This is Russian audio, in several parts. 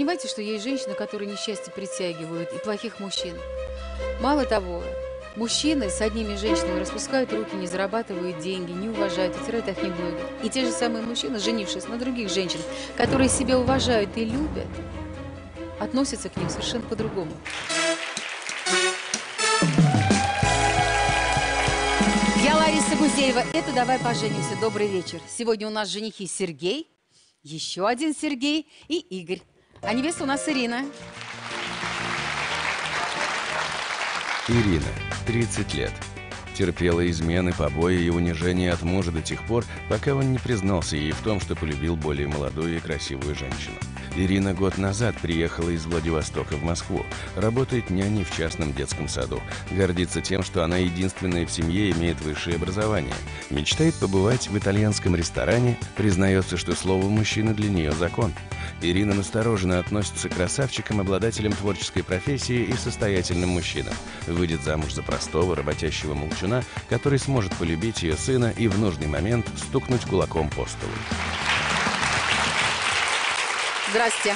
понимаете, что есть женщины, которые несчастье притягивают, и плохих мужчин. Мало того, мужчины с одними женщинами распускают руки, не зарабатывают деньги, не уважают, утирают их ноги. И те же самые мужчины, женившись на других женщинах, которые себя уважают и любят, относятся к ним совершенно по-другому. Я Лариса Гузеева. Это «Давай поженимся». Добрый вечер. Сегодня у нас женихи Сергей, еще один Сергей и Игорь. А невеста у нас Ирина. Ирина, 30 лет. Терпела измены, побои и унижения от мужа до тех пор, пока он не признался ей в том, что полюбил более молодую и красивую женщину. Ирина год назад приехала из Владивостока в Москву, работает няней в частном детском саду, гордится тем, что она единственная в семье имеет высшее образование, мечтает побывать в итальянском ресторане, признается, что слово мужчины для нее закон. Ирина настороженно относится к красавчикам, обладателям творческой профессии и состоятельным мужчинам. Выйдет замуж за простого, работящего молчуна, который сможет полюбить ее сына и в нужный момент стукнуть кулаком по столу. Здрасте.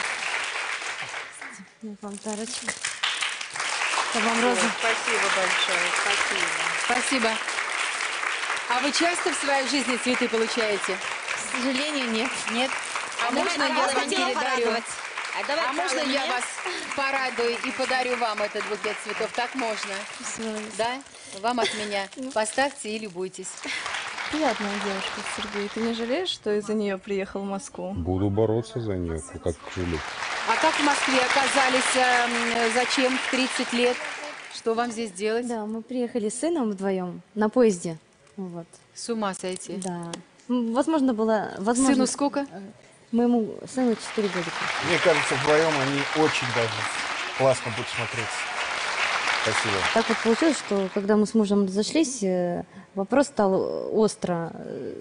Вам дарочек. Вам розы. Спасибо большое, спасибо. Спасибо. А вы часто в своей жизни цветы получаете? К сожалению, нет. Нет? А можно я вам передарю? А можно я меня? вас порадую и подарю вам этот букет цветов? Так можно? Спасибо. Да? Вам от меня. Поставьте и любуйтесь. Приятная девушка, Сергей. Ты не жалеешь, что из-за нее приехал в Москву? Буду бороться за нее, как жили. А как в Москве оказались? Зачем в 30 лет? Что вам здесь делать? Да, мы приехали с сыном вдвоем на поезде. Вот. С ума сойти. Да. Возможно, было... Возможно, Сыну сколько? Моему сыну 4 годика. Мне кажется, вдвоем они очень даже классно будут смотреться. Спасибо. Так вот получилось, что когда мы с мужем разошлись, вопрос стал остро,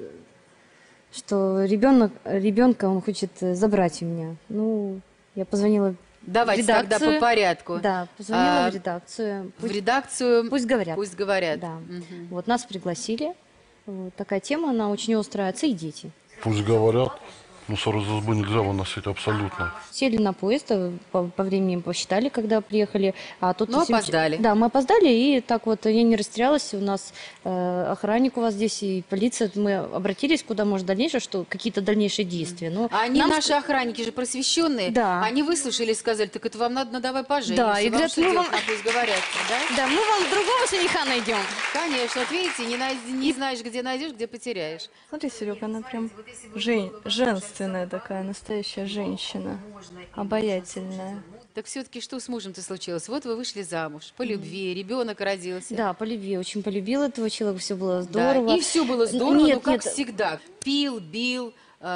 что ребенка он хочет забрать у меня. Ну, я позвонила Давайте в редакцию. тогда по порядку. Да, позвонила в редакцию. В редакцию Пусть говорят. Пусть говорят. Да. Мгм. Вот нас пригласили. Вот такая тема, она очень острая. Отцы и дети. Пусть говорят, но ссоры за избы нельзя выносить абсолютно. Сели на поезд, по времени посчитали, когда приехали. А тут Ну, опоздали. Да, мы опоздали, и так вот я не растерялась. У нас охранник у вас здесь и полиция. Мы обратились куда может дальнейшее, что какие-то дальнейшие действия. Но А они, нам наши охранники же просвещенные. Да. Они выслушали и сказали, так это вам надо, давай поженимся. Да, и Вам говорят, что ну, делать, вам- пусть говорят, да? Да, мы вам другого жениха найдем. Конечно, вот видите, не знаешь, где найдешь, где потеряешь. Смотри, Серега, она прям женственная такая, настоящая женщина. Обаятельная. Так все-таки что с мужем-то случилось? Вот вы вышли замуж, по любви, ребенок родился. Да, по любви. Очень полюбила этого человека, все было Да, здорово. и все было здорово, Нет, но как нет. всегда. Пил, бил,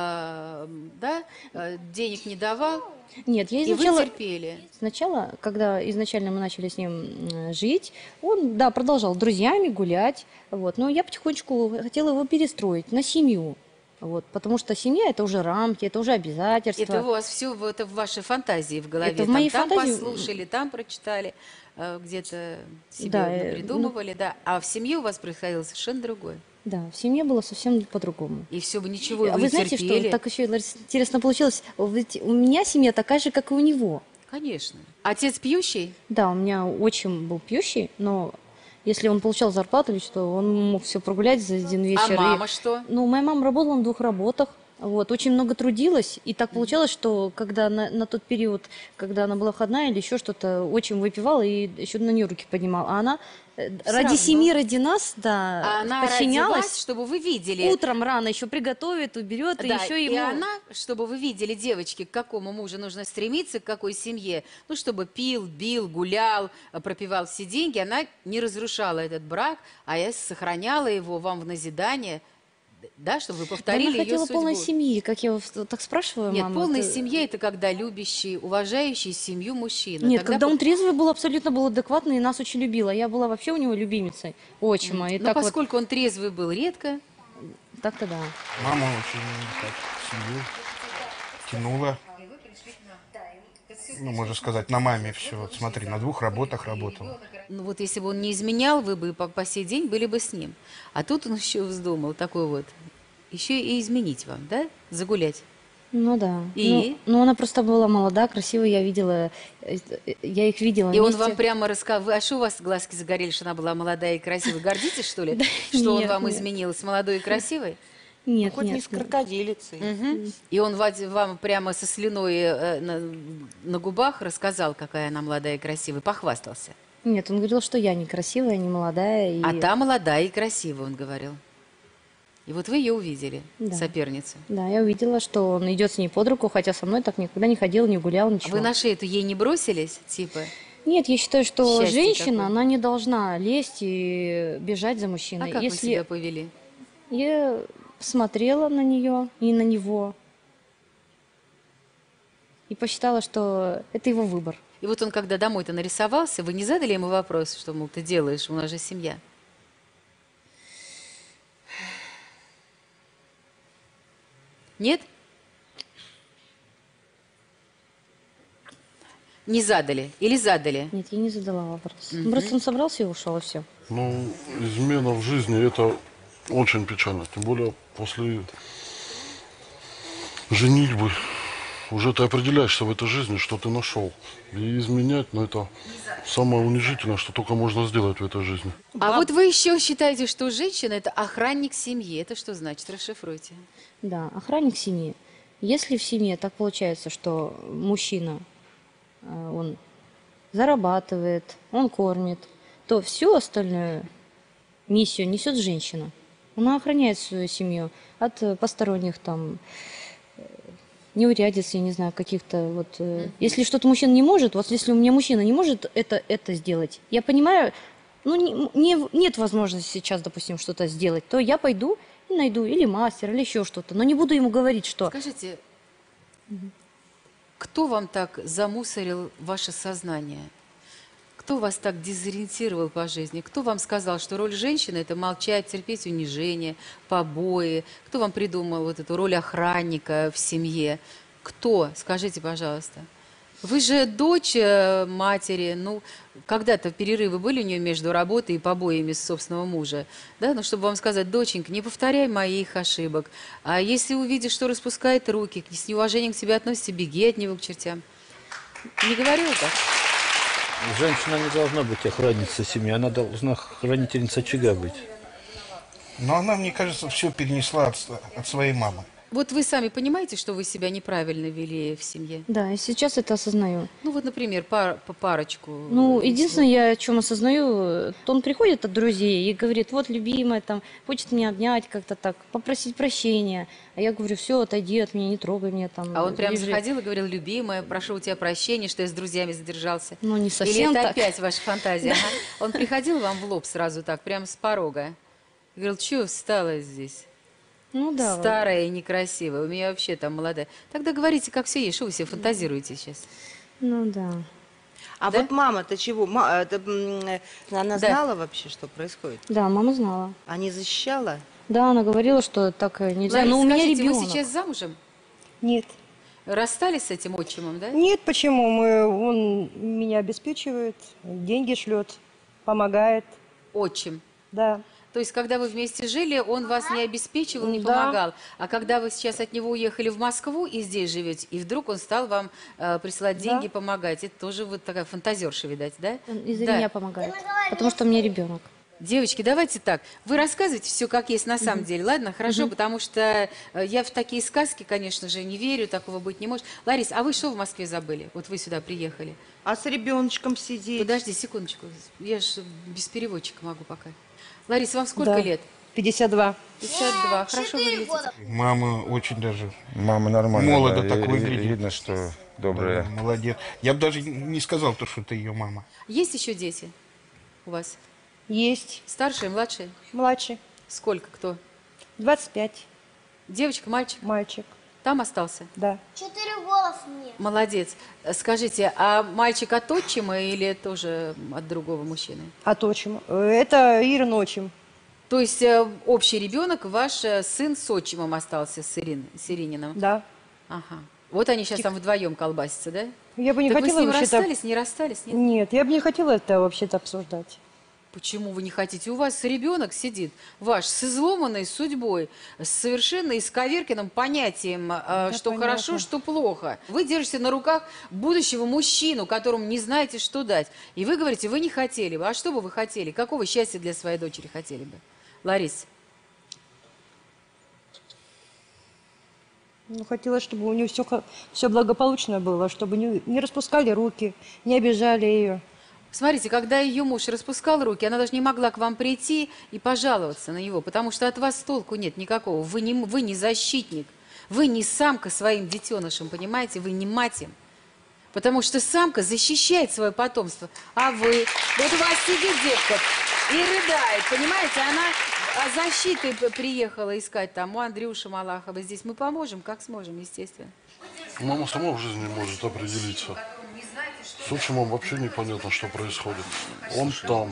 денег не давал, Нет, я и вы изначала... терпели. Сначала, когда изначально мы начали с ним жить, он, да, продолжал друзьями гулять, вот, но я потихонечку хотела его перестроить на семью, вот, потому что семья – это уже рамки, это уже обязательства. Это у вас все это в вашей фантазии в голове. Это в моей там фантазии. послушали, там прочитали, где-то себе Да, придумывали, да. А в семье у вас происходило совершенно другое. Да, в семье было совсем по-другому. И все бы ничего, А вы вы знаете, терпели. что так еще, Лариса, интересно получилось? Ведь у меня семья такая же, как и у него. Конечно. Отец пьющий? Да, у меня отчим был пьющий, но если он получал зарплату или что, он мог все прогулять за один вечер. А мама что? Ну, моя мама работала на 2 работах, вот, очень много трудилась, и так получалось, что когда на тот период, когда она была входная или еще что-то, очень выпивала и еще на нее руки поднимала. А она ради равно. семьи, ради нас, да, А она ради подчинялась. вас, чтобы вы видели. Утром рано еще приготовит, уберет, и Да, еще и ему... она, чтобы вы видели, девочки, к какому мужу нужно стремиться, к какой семье. Ну, чтобы пил, бил, гулял, пропивал все деньги. Она не разрушала этот брак, а я сохраняла его вам в назидание, да, чтобы вы Да, повторили она ее хотела судьбу. полной семьи, как я так спрашиваю, Нет, мама. полная ты- семья – это когда любящий, уважающий семью мужчина. Нет, Тогда когда он трезвый был, абсолютно был адекватный и нас очень любил. А я была вообще у него любимицей, отчима. И Но так вот, поскольку он трезвый был редко, так-то да. Мама очень так семью тянула. Ну, можно сказать, на маме все. Вот смотри, на 2 работах работала. ну вот если бы он не изменял, вы бы по сей день были бы с ним. А тут он еще вздумал такой вот, еще и изменить вам, да, загулять. Ну да. И? Ну, она просто была молода, красивая, я их видела И он вместе. вам прямо рассказал, а что у вас глазки загорелись, что она была молодая и красивая? Гордитесь, что ли, что он нет, вам нет. изменил с молодой и красивой? Нет, Хоть не нет, с нет. крокодилицей. Мгм. И он вам прямо со слюной на губах рассказал, какая она молодая и красивая, похвастался. Нет, он говорил, что я некрасивая, не молодая. И... А та молодая и красивая, он говорил. И вот вы ее увидели, Да. соперницу. Да, я увидела, что он идет с ней под руку, хотя со мной так никогда не ходил, не гулял, А ничего. вы на шею-то ей не бросились, типа? Нет, я считаю, что Счастье женщина, какое. она не должна лезть и бежать за А мужчиной. как вы Если себя повели? я смотрела на нее и на него и посчитала, что это его выбор. И вот он, когда домой-то нарисовался, вы не задали ему вопрос, что, мол, ты делаешь, у нас же семья? Нет? Не задали или задали? Нет, я не задала вопрос. Просто он собрался и ушел, и все. Ну, измена в жизни это очень печально. Тем более после женитьбы уже ты определяешься в этой жизни, что ты нашел. И изменять, ну это самое унижительное, что только можно сделать в этой жизни. А вот вы еще считаете, что женщина – это охранник семьи. Это что значит? Расшифруйте. Да, охранник семьи. Если в семье так получается, что мужчина, он зарабатывает, он кормит, то всю остальную миссию несет женщина. Она охраняет свою семью от посторонних там неурядиц, я не знаю, каких-то вот... Если что-то мужчина не может, вот если у меня мужчина не может это сделать, я понимаю, ну, нет возможности сейчас, допустим, что-то сделать, то я пойду и найду или мастера, или еще что-то, но не буду ему говорить, что... Скажите, кто вам так замусорил ваше сознание? Кто вас так дезориентировал по жизни? Кто вам сказал, что роль женщины – это молчать, терпеть унижение, побои? Кто вам придумал вот эту роль охранника в семье? Кто? Скажите, пожалуйста. Вы же дочь матери, ну, когда-то перерывы были у нее между работой и побоями собственного мужа, да, ну, чтобы вам сказать, доченька, не повторяй моих ошибок, а если увидишь, что распускает руки, с неуважением к себе относится, беги от него к чертям. Не говорила так? Женщина не должна быть охранницей семьи, она должна хранительница очага быть. Но она, мне кажется, все перенесла от своей мамы. Вот вы сами понимаете, что вы себя неправильно вели в семье? Да, и сейчас это осознаю. Ну вот, например, парочку. Ну, если- единственное, я о чем осознаю, то он приходит от друзей и говорит, вот, любимая, там, хочет меня обнять как-то так, попросить прощения. А я говорю, все, отойди от меня, не трогай меня там. А он прям лежи». заходил и говорил, любимая, прошу у тебя прощения, что я с друзьями задержался. Ну, не Или совсем это так. опять ваша фантазия? Ага. Он приходил вам в лоб сразу так, прямо с порога. Говорил, что встала здесь? Ну, да. вот. Старая и некрасивая, у меня вообще там молодая. Тогда говорите, как все есть, что вы себе фантазируете сейчас? Ну, да. А Да? вот мама-то чего? Она Да. знала вообще, что происходит? Да, мама знала. А не защищала? Да, она говорила, что так нельзя. Лариса, Но у меня скажите, ребенок. вы сейчас замужем? Нет. Расстались с этим отчимом, да? Нет, почему? Он меня обеспечивает, деньги шлет, помогает. Отчим. Да. То есть, когда вы вместе жили, он вас не обеспечивал, не Да. помогал. А когда вы сейчас от него уехали в Москву и здесь живете, и вдруг он стал вам присылать деньги, помогать, это тоже вот такая фантазерша, видать, да? Он из-за Да. меня помогает. Потому что у меня ребенок. Девочки, давайте так. Вы рассказывайте все, как есть на самом деле, ладно? Хорошо, потому что я в такие сказки, конечно же, не верю, такого быть не может. Ларис, а вы что в Москве забыли? Вот вы сюда приехали. А с ребеночком сидеть? Подожди секундочку, я же без переводчика могу пока. Ларис, вам сколько Да. лет? 52. 52. Хорошо выглядите. Мама очень даже Мама нормально. молодо да, так выглядит. Видно, что добрая. Молодец. Я бы даже не сказал, что это ее мама. Есть еще дети у вас? Есть. Старшие, младшие? Младший. Сколько, кто? 25. Девочка, мальчик? Мальчик. Там остался? Да. 4 голоса мне. Молодец. Скажите, а мальчик от отчима или тоже от другого мужчины? От отчима. Это Ирин отчим. То есть общий ребенок, ваш сын с отчимом остался, с Ирининым? Да. Ага. Вот они сейчас там вдвоем колбасятся, да? Я бы не Так вы с хотела ним вообще-то... расстались, не расстались? Нет? Нет, я бы не хотела это вообще-то обсуждать. Почему вы не хотите? У вас ребенок сидит, ваш, с изломанной судьбой, с совершенно исковерканным понятием, что понятно. хорошо, что плохо. Вы держите на руках будущего мужчину, которому не знаете, что дать. И вы говорите, вы не хотели бы. А что бы вы хотели? Какого счастья для своей дочери хотели бы? Лариса. Ну, хотелось, чтобы у нее все благополучно было, чтобы не распускали руки, не обижали ее. Смотрите, когда ее муж распускал руки, она даже не могла к вам прийти и пожаловаться на него, потому что от вас толку нет никакого. Вы не защитник, вы не самка своим детенышем, понимаете? Вы не мать им. Потому что самка защищает свое потомство, а вы... Вот у вас сидит девка и рыдает, понимаете? Она защитой приехала искать там у Андрюши Малахова. Здесь мы поможем, как сможем, естественно. Мама сама в жизни не может определиться. С отчимом вообще непонятно, что происходит. Он там.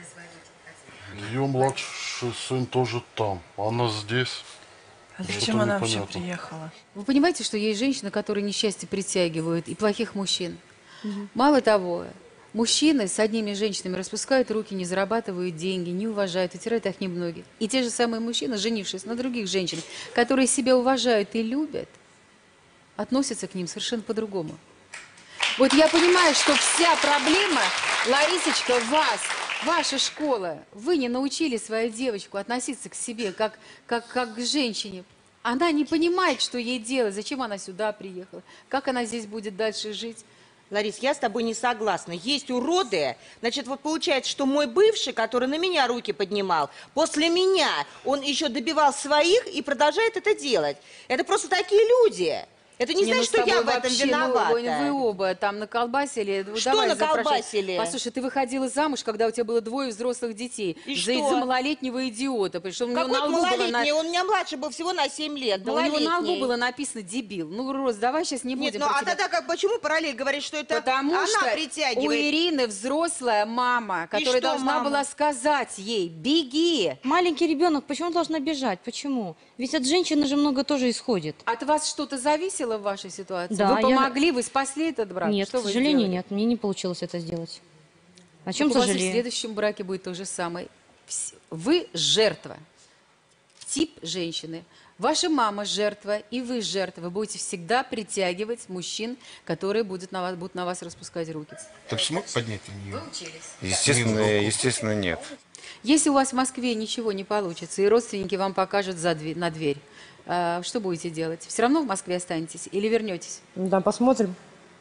Ее младший сын тоже там. Она здесь. А Что-то зачем она вообще непонятно. приехала? Вы понимаете, что есть женщины, которые несчастье притягивают, и плохих мужчин. Мало того, мужчины с одними женщинами распускают руки, не зарабатывают деньги, не уважают, утирают их немногие. И те же самые мужчины, женившись на других женщинах, которые себя уважают и любят, относятся к ним совершенно по-другому. Вот я понимаю, что вся проблема, Ларисочка, вас, ваша школа. Вы не научили свою девочку относиться к себе как к женщине. Она не понимает, что ей делать, зачем она сюда приехала, как она здесь будет дальше жить. Ларис, я с тобой не согласна. Есть уроды. Значит, вот получается, что мой бывший, который на меня руки поднимал, после меня он еще добивал своих и продолжает это делать. Это просто такие люди. Это не значит, что я в этом виновата. Вы оба там наколбасили. Что Давай наколбасили? Послушай, ты выходила замуж, когда у тебя было 2 взрослых детей. И за малолетнего идиота. Причем у него Какой на лбу было малолетний? Он у меня младше был всего на 7 лет. Да у него на лбу было написано «дебил». Ну, Рос, давай сейчас не будем. Нет, ну а тогда почему параллель говорит, что это Потому она что притягивает? у Ирины взрослая мама, которая должна была сказать ей «беги». Маленький ребенок, почему должна бежать? Почему? Ведь от женщины же много тоже исходит. От вас что-то зависело в вашей ситуации? Да, вы помогли, вы спасли этот брак? Нет, что к сожалению, нет, мне не получилось это сделать. О чем так у вас и в сожалею? следующем браке будет то же самое. Вы жертва, тип женщины. Ваша мама жертва, и вы жертва. Вы будете всегда притягивать мужчин, которые будут на вас распускать руки. Ты бы смог поднять ее? Вы учились? Естественно, нет. Если у вас в Москве ничего не получится, и родственники вам покажут на дверь, что будете делать? Все равно в Москве останетесь или вернетесь? Да, посмотрим.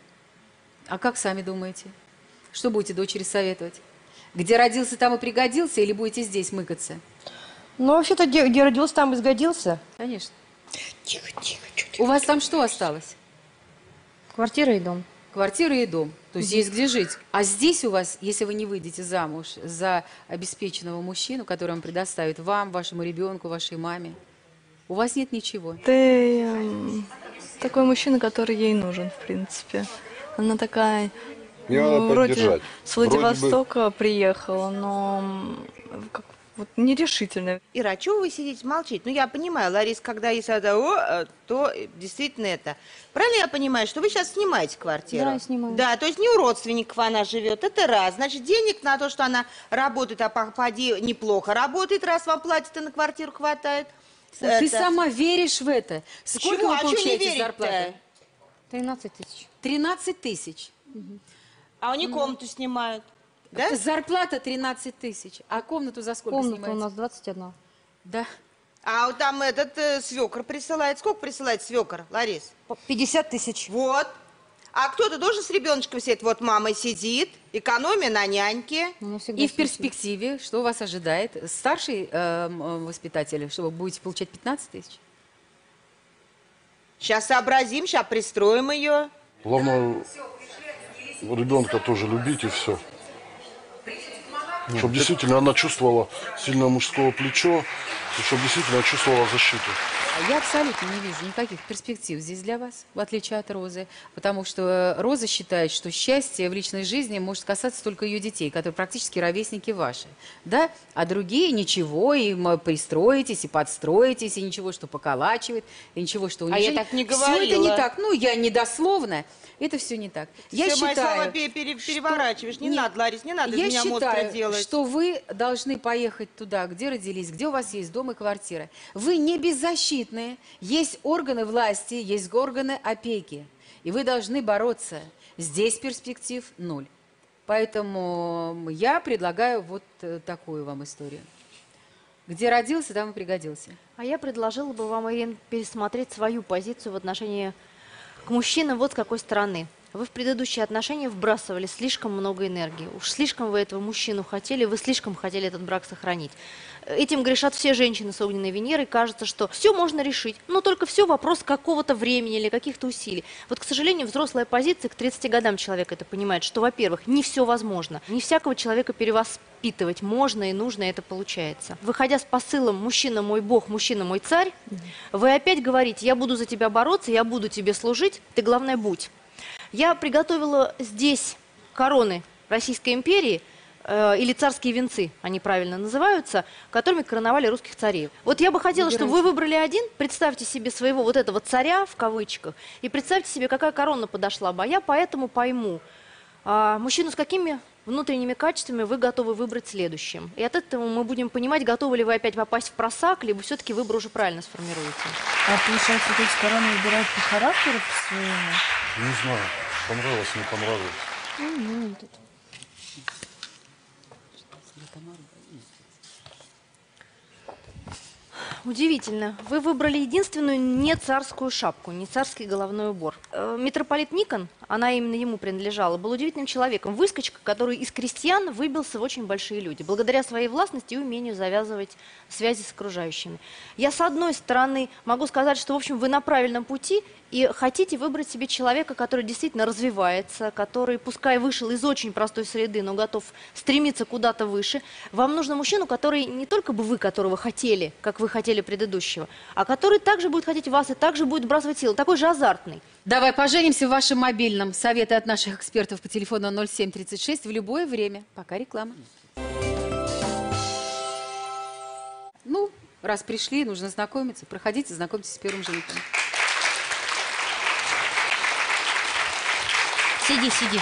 А как сами думаете? Что будете дочери советовать? Где родился, там и пригодился, или будете здесь мыкаться? Ну, вообще-то, где родился, там и сгодился. Конечно. Тихо. У вас там что осталось? Квартира и дом. Квартира и дом. То есть есть где жить. А здесь у вас, если вы не выйдете замуж за обеспеченного мужчину, который вам предоставит вам, вашему ребенку, вашей маме, у вас нет ничего. Ты такой мужчина, который ей нужен, в принципе. Она такая, вроде с Владивостока приехала, но вот нерешительная. Ира, а чего вы сидите, молчите? Ну, я понимаю, Ларис, когда есть это, то действительно это. Правильно я понимаю, что вы сейчас снимаете квартиру? Да, снимаю. Да, то есть не у родственников она живет, это раз. Значит, денег на то, что она работает, а поди неплохо работает, раз вам платит и на квартиру хватает. Ты сама веришь в это? Сколько Почему? вы А чё не получаете верить-то? зарплаты? 13 тысяч. 13 тысяч. А они комнату снимают. Да? Зарплата 13 тысяч. А комнату за сколько Комната снимаете? у нас 21. Да. А вот там этот свекр присылает. Сколько присылает свекр, Ларис? 50 тысяч. Вот. А кто-то должен с ребеночком сидеть. Вот мама сидит, экономия на няньке. И в перспективе, что вас ожидает? Старший воспитатель, что вы будете получать 15 тысяч? Сейчас сообразим, сейчас пристроим ее. Главное, ребенка тоже любить и все. Чтобы действительно она чувствовала сильное мужское плечо, и чтобы действительно чувствовала защиту. Я абсолютно не вижу никаких перспектив здесь для вас, в отличие от Розы. Потому что Роза считает, что счастье в личной жизни может касаться только ее детей, которые практически ровесники ваши. Да? А другие ничего, и пристроитесь, и подстроитесь, и ничего, что поколачивает, и ничего, что унижает. я так не Все говорила. это не так. Ну, я недословно. Это все не так. Я Все мои считаю, слова переворачиваешь. Не Нет, надо, Ларис, не надо из я меня монстра считаю, делать. что вы должны поехать туда, где родились, где у вас есть дом и квартира. Вы не беззащитные. Есть органы власти, есть органы опеки. И вы должны бороться. Здесь перспектив ноль. Поэтому я предлагаю вот такую вам историю. Где родился, там и пригодился. А я предложила бы вам, Ирина, пересмотреть свою позицию в отношении к мужчинам вот с какой стороны. Вы в предыдущие отношения вбрасывали слишком много энергии. Уж слишком вы этого мужчину хотели, вы слишком хотели этот брак сохранить. Этим грешат все женщины с огненной Венерой. Кажется, что все можно решить, но только все вопрос какого-то времени или каких-то усилий. Вот, к сожалению, взрослая позиция, к 30 годам человек это понимает, что, во-первых, не все возможно. Не всякого человека перевоспитывать можно и нужно, и это получается. Выходя с посылом «Мужчина мой Бог, мужчина мой царь», вы опять говорите «Я буду за тебя бороться, я буду тебе служить, ты, главное, будь». Я приготовила здесь короны Российской империи, или царские венцы, они правильно называются, которыми короновали русских царей. Вот я бы хотела, чтобы вы выбрали один, представьте себе своего вот этого царя, в кавычках, и представьте себе, какая корона подошла бы. А я поэтому пойму, мужчину с какими внутренними качествами вы готовы выбрать следующим. И от этого мы будем понимать, готовы ли вы опять попасть в просак, либо все-таки выбор уже правильно сформируете. А получается, вот эти короны выбирают по характеру, по своему? Не знаю, понравилось, не понравилось. Удивительно. Вы выбрали единственную не царскую шапку, не царский головной убор. Митрополит Никон, она именно ему принадлежала, был удивительным человеком. Выскочка, который из крестьян выбился в очень большие люди, благодаря своей властности и умению завязывать связи с окружающими. Я, с одной стороны, могу сказать, что, в общем, вы на правильном пути и хотите выбрать себе человека, который действительно развивается, который, пускай вышел из очень простой среды, но готов стремиться куда-то выше. Вам нужен мужчину, который не только бы вы, которого хотели, как вы хотели предыдущего, а который также будет хотеть вас и также будет сбрасывать силы, такой же азартный. Давай поженимся в вашем мобильном. Советы от наших экспертов по телефону 0736 в любое время. Пока реклама. Ну, раз пришли, нужно знакомиться. Проходите, знакомьтесь с первым женихом. Сиди, сиди.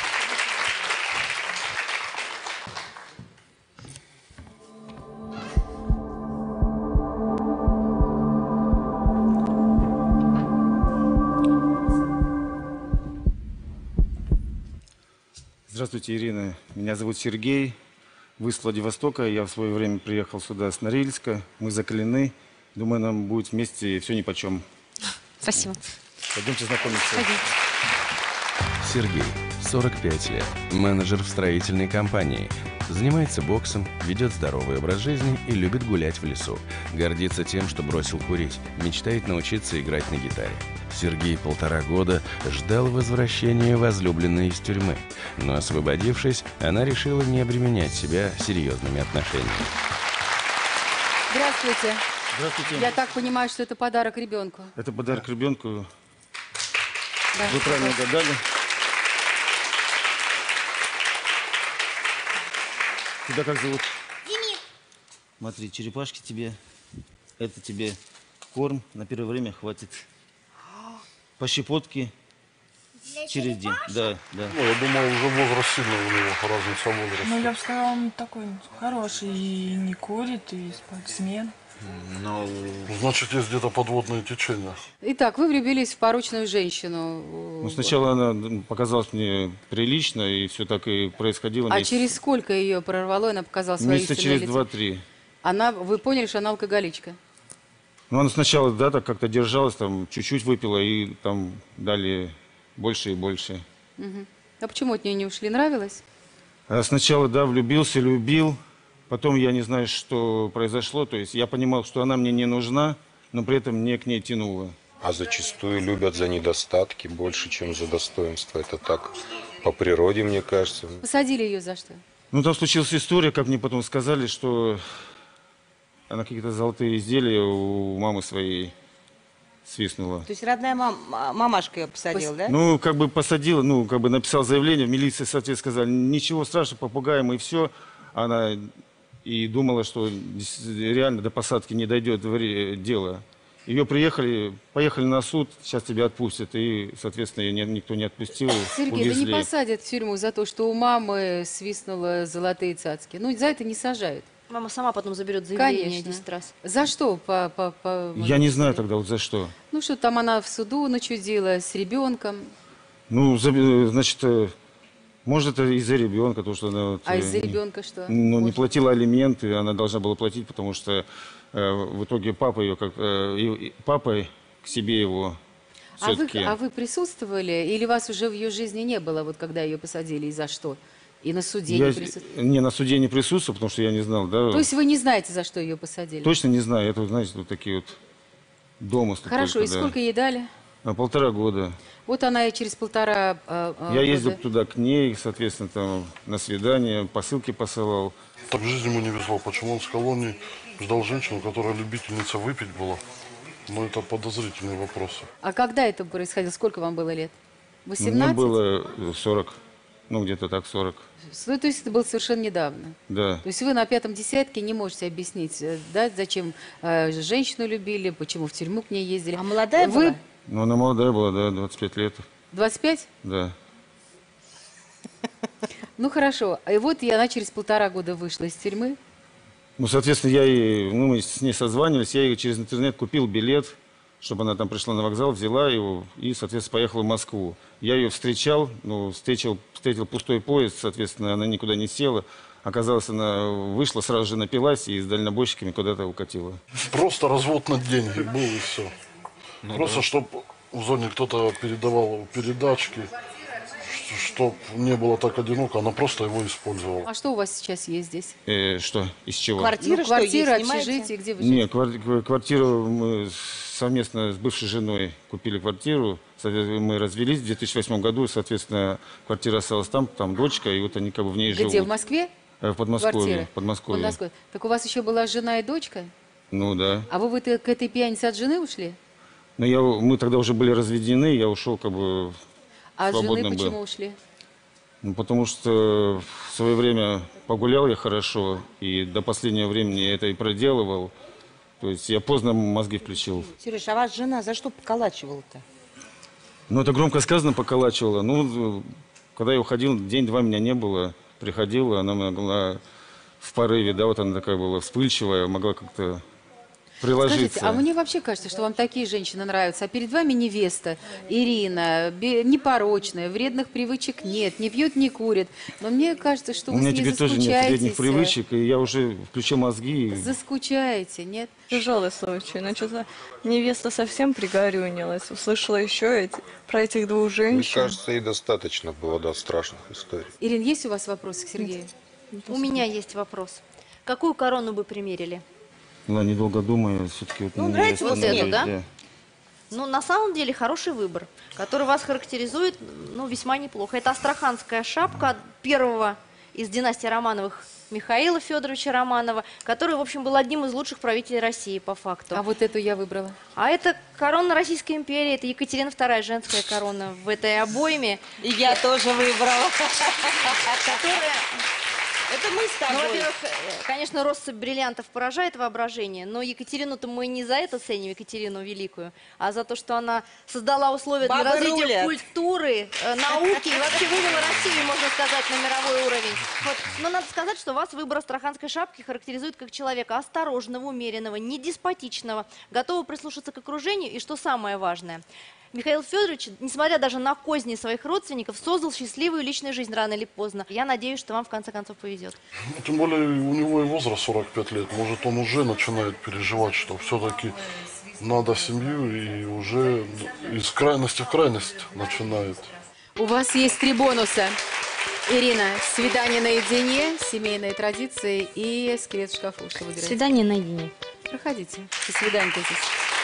Здравствуйте, Ирина. Меня зовут Сергей. Вы с Владивостока. Я в свое время приехал сюда с Норильска. Мы закалены. Думаю, нам будет вместе все нипочем. Спасибо. Пойдемте знакомиться. Пойдемте. Сергей, 45 лет, менеджер в строительной компании. Занимается боксом, ведет здоровый образ жизни и любит гулять в лесу. Гордится тем, что бросил курить, мечтает научиться играть на гитаре. Сергей 1,5 года ждал возвращения возлюбленной из тюрьмы. Но, освободившись, она решила не обременять себя серьезными отношениями. Здравствуйте. Здравствуйте. Я так понимаю, что это подарок ребенку. Это подарок ребенку. Да, Вы правильно угадали. Тебя как зовут? Демид. Смотри, черепашки тебе. Это тебе корм. На первое время хватит. По щепотке через день. Да, да. Ну, я думаю, уже возраст сильный у него, разница возраста. Ну, я бы сказала, он такой хороший, и не курит, и спортсмен. Ну, значит, есть где-то подводное течение. Итак, вы влюбились в порочную женщину. Ну, сначала она показалась мне прилично, и все так и происходило. А через сколько ее прорвало, и она показала свое месяца истинное через лицо? 2-3. Вы поняли, что она алкоголичка? Ну, она сначала, да, так как-то держалась, там, чуть-чуть выпила, и там далее больше и больше. Угу. А почему от нее не ушли? Нравилось? А сначала, да, влюбился, любил. Потом я не знаю, что произошло. То есть я понимал, что она мне не нужна, но при этом мне к ней тянуло. А зачастую любят за недостатки больше, чем за достоинство. Это так по природе, мне кажется. Посадили ее за что? Ну, там случилась история, как мне потом сказали, что она какие-то золотые изделия у мамы своей свистнула. То есть родная мамашка ее посадила, да? Ну, как бы посадила, ну, как бы написал заявление, в милиции, соответственно, сказали, ничего страшного, попугаем и все. Она и думала, что реально до посадки не дойдет дело. Ее поехали на суд, сейчас тебя отпустят, и, соответственно, ее никто не отпустил, Сергей, да не увезли. посадят в тюрьму за то, что у мамы свистнула золотые цацки. Ну, за это не сажают. Мама сама потом заберет заявление Конечно. 10 раз. За что? Я не знаю тогда вот за что. Ну, что там она в суду начудила с ребенком. Ну, значит, может, это из-за ребенка, то, что она... Вот, А из-за ребенка что? Ну, не платила алименты, она должна была платить, потому что в итоге папа ее, папой к себе его все-таки... А вы присутствовали или вас уже в ее жизни не было, вот когда ее посадили и за что? И на суде не присутствовали? Не, на суде не присутствовал, потому что я не знал, да. То есть вы не знаете, за что ее посадили? Точно не знаю, это, знаете, вот такие вот домыслы. Хорошо, только, и сколько ей дали? 1,5 года. Вот она и через 1,5 Я ездил года. туда к ней, соответственно, там на свидание, посылки посылал. Так в жизни ему не везло. Почему он с колонии ждал женщину, которая любительница выпить была? Ну, это подозрительные вопросы. А когда это происходило? Сколько вам было лет? 18? Мне было 40, ну, где-то так, 40. Ну, то есть это было совершенно недавно. Да. То есть вы на 5-м десятке не можете объяснить, да, зачем женщину любили, почему в тюрьму к ней ездили. А молодая вы... была? Ну, она молодая была, да, 25 лет. 25? Да. Ну, хорошо. И вот она через 1,5 года вышла из тюрьмы. Ну, соответственно, мы с ней созванивались, я ей через интернет купил билет, чтобы она там пришла на вокзал, взяла его и, соответственно, поехала в Москву. Я ее встречал, ну, встретил пустой поезд, соответственно, она никуда не села. Оказалось, она вышла, сразу же напилась и с дальнобойщиками куда-то укатила. Просто развод на деньги был и все. Просто, чтобы в зоне кто-то передавал передачки, чтобы не было так одиноко, она просто его использовала. А что у вас сейчас есть здесь? Что? Из чего? Квартира, Ну, что, квартира, есть, снимаете? общежитие, где вы живете? Нет, квартиру мы совместно с бывшей женой купили квартиру. Соответственно, мы развелись в 2008 году, соответственно, квартира осталась там дочка, и вот они как бы в ней живут. Где, в Москве? В Подмосковье. Квартира? В Подмосковье. Так у вас еще была жена и дочка? Ну да. А вы к этой пьянице от жены ушли? Но мы тогда уже были разведены, я ушел как бы А от жены свободным был. почему ушли? Ну, потому что в свое время погулял я хорошо, и до последнего времени я это и проделывал. То есть я поздно мозги включил. Сереж, а вас жена за что поколачивала-то? Ну, это громко сказано, поколачивала. Ну, когда я уходил, день-два меня не было. Приходила, она могла в порыве, да, вот она такая была вспыльчивая, могла как-то приложиться. Скажите, а мне вообще кажется, что вам такие женщины нравятся, а перед вами невеста Ирина, непорочная, вредных привычек нет, не пьет, не курит. Но мне кажется, что У вы меня с ней теперь тоже нет вредных заскучаетесь. привычек, и я уже включил мозги. Заскучаете, нет? Тяжелый случай. Ну, что-то невеста совсем пригорюнилась. Услышала еще про этих двух Мне женщин. кажется, ей достаточно было, да, страшных историй. Ирин, есть у вас вопросы к Сергею? У меня есть вопрос. Какую корону бы примерили? Ну, недолго думаю, все-таки вот Ну, на нравится невесту вот эту, надеюсь, да? Ну, на самом деле, хороший выбор, который вас характеризует, ну, весьма неплохо. Это астраханская шапка от первого из династии Романовых Михаила Федоровича Романова, который, в общем, был одним из лучших правителей России, по факту. А вот эту я выбрала. А это корона Российской империи, это Екатерина II, женская корона в этой обойме. И я тоже выбрала. Которая... Это мы с Ну, тобой. во-первых, конечно, россыпь бриллиантов поражает воображение, но Екатерину-то мы не за это ценим, Екатерину Великую, а за то, что она создала условия для Бабы развития рулят. культуры, науки и вообще вывела Россию, можно сказать, на мировой уровень. Вот. Но надо сказать, что вас выбор астраханской шапки характеризует как человека осторожного, умеренного, не деспотичного, готового прислушаться к окружению и, что самое важное, Михаил Федорович, несмотря даже на козни своих родственников, создал счастливую личную жизнь рано или поздно. Я надеюсь, что вам в конце концов повезет. Ну, тем более у него и возраст 45 лет. Может, он уже начинает переживать, что все-таки надо семью, и уже из крайности в крайность начинает. У вас есть 3 бонуса. Ирина, свидание наедине, семейные традиции и скелет в шкафу. Что выбираете? Свидание наедине. Проходите. До свидания здесь.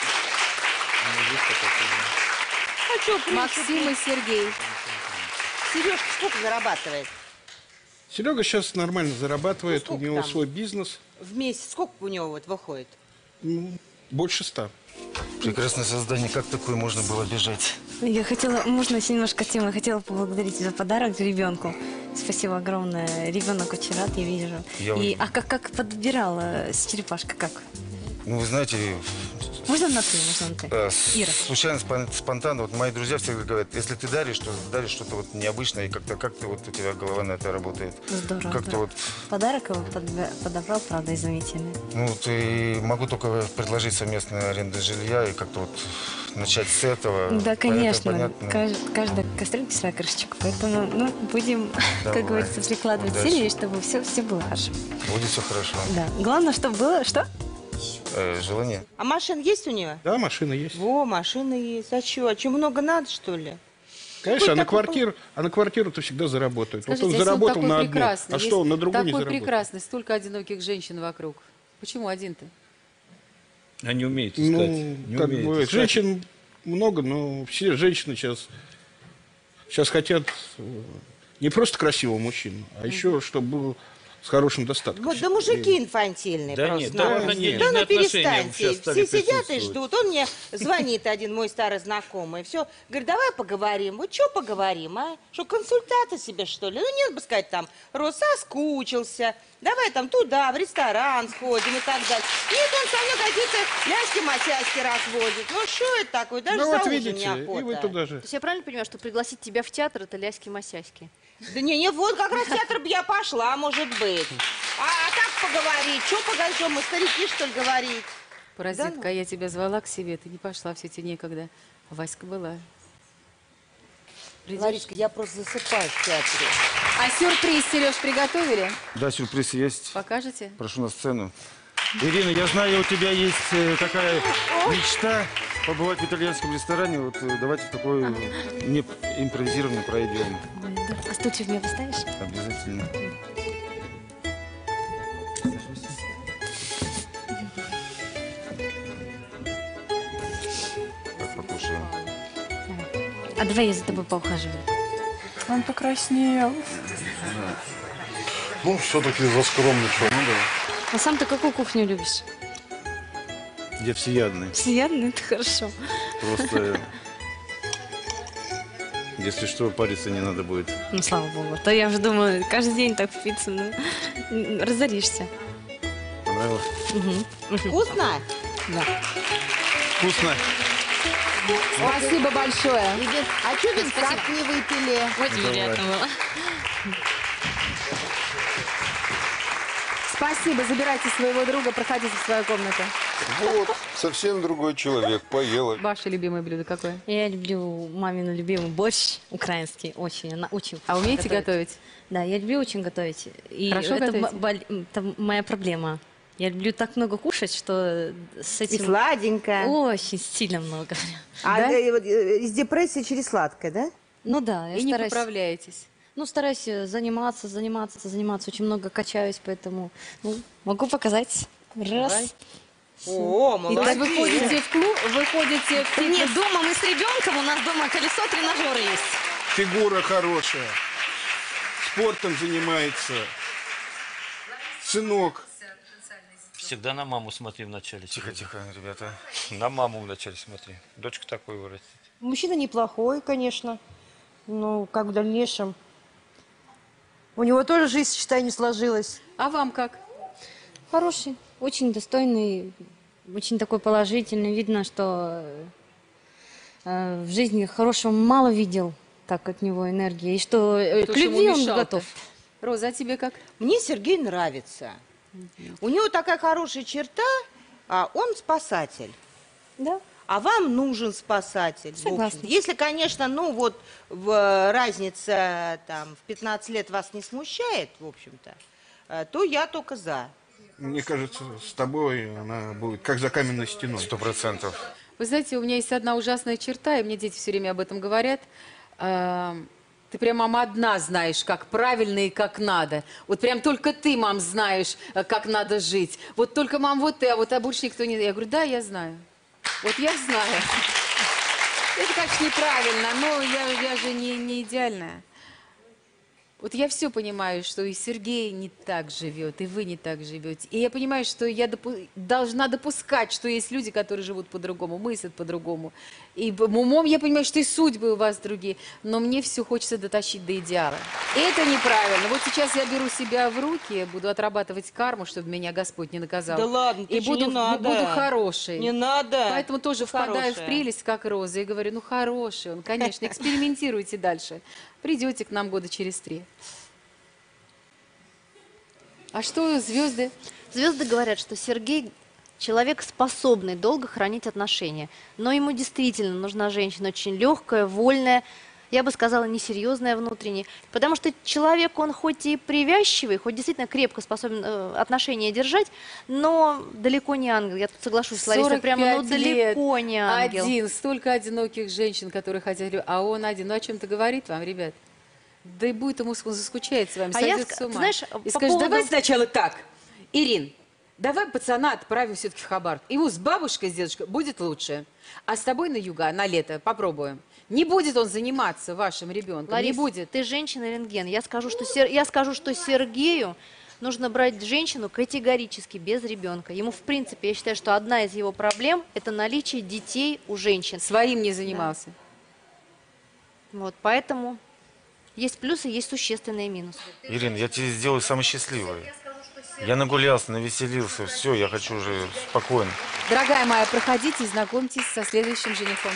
А что, Максим и Сергей. Сережка сколько зарабатывает? Серега сейчас нормально зарабатывает, Ну, у него там? свой бизнес. В месяц сколько у него вот выходит? Ну, Больше 100. Прекрасное создание, как такое можно было бежать? Я хотела, можно еще немножко темы, я хотела поблагодарить за подарок ребенку. Спасибо огромное. Ребенок очень рад, я вижу. А как подбирала с черепашкой, как? Ну, вы знаете, Можно на ты, можно на ты. Ира. случайно, спонтанно, вот мои друзья всегда говорят, если ты даришь, то даришь что-то вот необычное, и как-то вот у тебя голова на это работает. Здорово. Как-то да. вот, Подарок его подобрал, правда, изумительный. ну, вот и могу только предложить совместную аренду жилья и как-то вот начать с этого. Да, конечно. Понятно. Каждая кастрюлька своя крышечка. Поэтому, ну, будем, Давай. как говорится, прикладывать Удачи. усилия, чтобы все было хорошо. Будет все хорошо. Да. Главное, чтобы было что? Желание. А машина есть у нее? Да, машина есть. Во, машина есть. А что? А что, много надо, что ли? Конечно, Какой а на квартиру-то всегда заработают. Скажите, вот он если заработал такой на одну, прекрасный, а что он на другую не такой заработает? прекрасный, столько одиноких женщин вокруг. Почему один-то? Они умеют искать. Ну, не как умеют бы, искать. женщин много, но все женщины сейчас хотят не просто красивого мужчину, а еще, чтобы был с хорошим достатком. Вот, да мужики инфантильные Да просто. нет, да, напросто. они Да ну личные отношения перестаньте. сейчас стали Все сидят и присутствовать. ждут. Он мне звонит, один мой старый знакомый. Все, говорит, давай поговорим. Вот что поговорим, а? Что, консультанта себе, что ли? Ну, нет бы сказать там, Рос, соскучился. Давай там туда, в ресторан сходим и так далее. Нет, он со мной какие-то ляськи-масяськи разводит. Ну, что это такое? Даже Ну за вот ужин видите, неохота. и вы туда же. То есть я правильно понимаю, что пригласить тебя в театр – это ляськи-масяськи? Да не, вот как раз в театр бы я пошла, может быть. А так поговорить, что поговорить, что мы старики, что ли, говорить? Паразитка, я тебя звала к себе, ты не пошла, все тебе некогда. А Васька была. Придешь? Лариска, я просто засыпаю в театре. А сюрприз, Сереж, приготовили? Да, сюрприз есть. Покажете? Прошу на сцену. Ирина, я знаю, у тебя есть такая мечта побывать в итальянском ресторане. Вот давайте в такой импровизированный пройдем. А стульчик мне поставишь? Обязательно. Так, покушаем. А давай я за тобой поухаживаю. Он покраснел. Ну, все-таки за скромный человек. Ну, А сам ты какую кухню любишь? Я всеядный. Всеядный? Это хорошо. Просто, если что, париться не надо будет. Ну, слава богу. То я уже думаю, каждый день так в пиццу, ну, разоришься. Понравилось? Вкусно? Да. Вкусно. Спасибо большое. А что винца не выпили? Очень приятно было. Спасибо, забирайте своего друга, проходите в свою комнату. Вот, совсем другой человек, поела. Ваше любимое блюдо какое? Я люблю мамину любимый борщ украинский. Очень, она очень А вкусно умеете готовить? Да, я люблю очень готовить. И Хорошо это, готовите? это моя проблема. Я люблю так много кушать, что с И этим сладенько. очень сильно много. А Да? из депрессии через сладкое, да? Ну да, я И не стараюсь. поправляетесь. Ну, стараюсь заниматься. Очень много качаюсь, поэтому могу показать. Раз. Давай. О, То есть молодец. вы ходите в клуб, вы ходите в фитнес? Нет, дома мы с ребенком, у нас дома колесо, тренажеры есть. Фигура хорошая. Спортом занимается. Сынок. Всегда на маму смотри вначале. Тихо, ребята. На маму вначале смотри. Дочка такой вырастет. Мужчина неплохой, конечно. Но как в дальнейшем? У него тоже жизнь, считай, не сложилась. А вам как? Хороший, очень достойный, очень такой положительный. Видно, что в жизни хорошего мало видел, так от него энергии. И что Кто к ж ему любви он мешал-то? готов. Роза, а тебе как? Мне Сергей нравится. У него такая хорошая черта, он спасатель. Да. А вам нужен спасатель. в Согласна. общем. Если, конечно, разница там, в 15 лет вас не смущает, в общем-то, то я только за. Мне кажется, с тобой она будет как за каменной стеной. 100%. Вы знаете, у меня есть одна ужасная черта, и мне дети все время об этом говорят. Ты прям, мама, одна знаешь, как правильно и как надо. Вот прям только ты, мам, знаешь, как надо жить. Вот только, мам, вот ты, а больше никто не... Я говорю, да, я знаю. Вот я знаю. Это, конечно, неправильно, но я же не идеальная. Вот я все понимаю, что и Сергей не так живет, и вы не так живете. И я понимаю, что я должна допускать, что есть люди, которые живут по-другому, мыслят по-другому. И умом я понимаю, что и судьбы у вас другие. Но мне все хочется дотащить до идеала. И это неправильно. Вот сейчас я беру себя в руки, буду отрабатывать карму, чтобы меня Господь не наказал. Да ладно, и буду, не надо. буду хорошей. Не надо. Поэтому тоже впадаю в Хорошая. прелесть, как роза. И говорю, ну хороший он, конечно, экспериментируйте дальше. Придете к нам года через 3. А что звезды? Звезды говорят, что Сергей человек, способный долго хранить отношения. Но ему действительно нужна женщина очень легкая, вольная, я бы сказала, несерьезная внутренне. Потому что человек, он хоть и привязчивый, хоть действительно крепко способен отношения держать, но далеко не ангел. Я тут соглашусь с Ларисой, прямо, ну, далеко не ангел. Один, столько одиноких женщин, которые хотят, а он один. Ну, о чем-то говорит вам, ребят? Да и будет ему, он заскучает с вами, сойдет с ума. Знаешь, и скажет, поводу... давай сначала так, Ирин, давай пацана отправим все-таки в Хабаровск. Ему с бабушкой, с дедушкой будет лучше. А с тобой на юга, на лето попробуем. Не будет он заниматься вашим ребенком, Ларис, не будет. Ты женщина-рентген. Я скажу, что Сергею нужно брать женщину категорически без ребенка. Ему, в принципе, я считаю, что одна из его проблем – это наличие детей у женщин. Своим не занимался. Да. Вот, поэтому есть плюсы, есть существенные минусы. Ирина, я тебя сделаю самой счастливой. Я нагулялся, навеселился, все, я хочу уже спокойно. Дорогая моя, проходите и знакомьтесь со следующим женихом.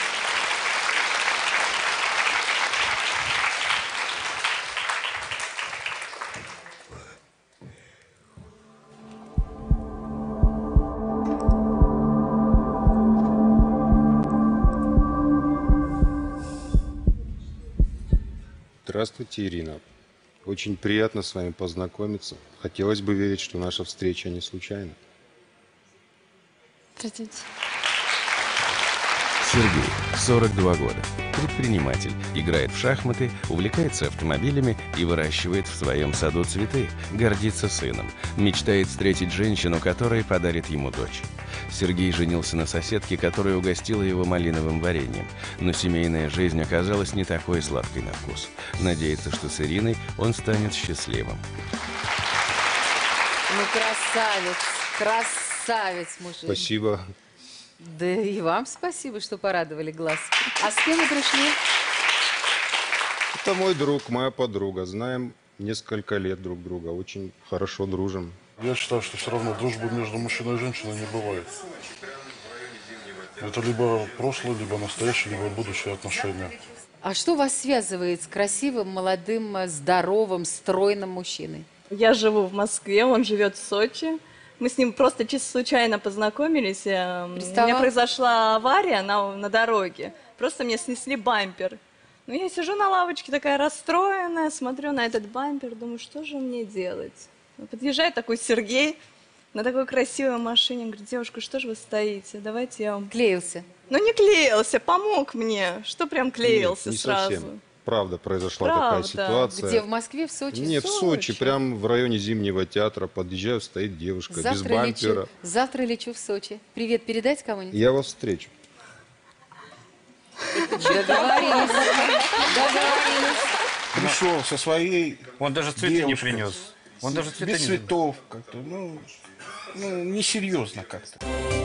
Здравствуйте, Ирина. Очень приятно с вами познакомиться. Хотелось бы верить, что наша встреча не случайна. Здравствуйте. Сергей, 42 года, предприниматель, играет в шахматы, увлекается автомобилями и выращивает в своем саду цветы, гордится сыном, мечтает встретить женщину, которая подарит ему дочь. Сергей женился на соседке, которая угостила его малиновым вареньем, но семейная жизнь оказалась не такой сладкой на вкус. Надеется, что с Ириной он станет счастливым. Ну, красавец, красавец, мужик. Спасибо. Да и вам спасибо, что порадовали глаз. А с кем вы пришли? Это мой друг, моя подруга. Знаем несколько лет друг друга. Очень хорошо дружим. Я считаю, что все равно дружбы между мужчиной и женщиной не бывает. Это либо прошлое, либо настоящее, либо будущее отношения. А что вас связывает с красивым, молодым, здоровым, стройным мужчиной? Я живу в Москве, он живет в Сочи. Мы с ним просто чисто случайно познакомились. У меня произошла авария на дороге. Просто мне снесли бампер. Ну, я сижу на лавочке такая расстроенная, смотрю на этот бампер, думаю, что же мне делать? Подъезжает такой Сергей на такой красивой машине. Говорит, девушка, что же вы стоите? Давайте я вам... Клеился? Ну, не клеился, помог мне. Что прям клеился не сразу? Совсем. Правда, произошла Правда. такая ситуация. Где, в Москве, в Сочи? Нет, в Сочи, прям в районе Зимнего театра. Подъезжаю, стоит девушка без бампера. Завтра лечу в Сочи. Привет передать кому-нибудь? Я вас встречу. Договорились. Договорились. Пришел со своей Он даже цветы не принес. Он даже цветы без не цветов как-то, ну несерьезно как-то.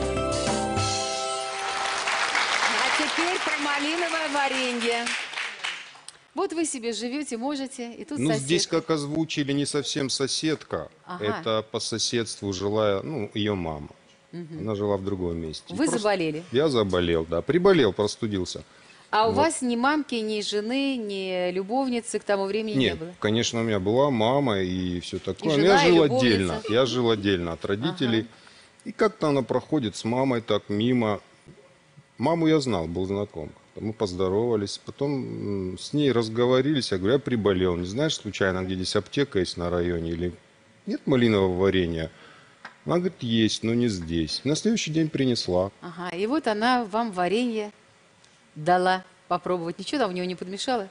А теперь про малиновое варенье. Вот вы себе живете, можете, и тут Ну, сосед. здесь, как озвучили, не совсем соседка. Ага. Это по соседству жила, ее мама. Она жила в другом месте. Вы заболели? Я заболел, да. Приболел, простудился. А у вас ни мамки, ни жены, ни любовницы к тому времени не Нет, было? конечно, у меня была мама и все такое. Но жена, я жил и любовница? отдельно. Я жил отдельно от родителей. И как-то она проходит с мамой так мимо. Маму я знал, был знаком. Мы поздоровались, потом с ней разговорились. Я говорю, я приболел. Не знаешь, случайно, где здесь аптека есть на районе? Или нет малинового варенья? Она говорит, есть, но не здесь. На следующий день принесла. Ага, и вот она вам варенье дала попробовать. Ничего там в него не подмешала?